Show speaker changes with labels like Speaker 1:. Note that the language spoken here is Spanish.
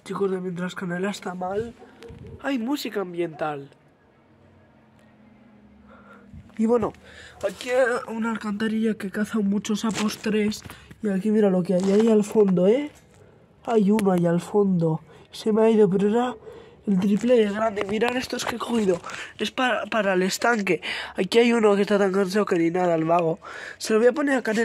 Speaker 1: Chicos, de mientras Canela está mal, hay música ambiental. Y bueno, aquí hay una alcantarilla que caza muchos sapos 3. Y aquí mira lo que hay ahí al fondo, ¿eh? Hay uno ahí al fondo. Se me ha ido, pero era el triple de grande. Mirad estos que he cogido. Es para el estanque. Aquí hay uno que está tan cansado que ni nada, el vago. Se lo voy a poner a Canela.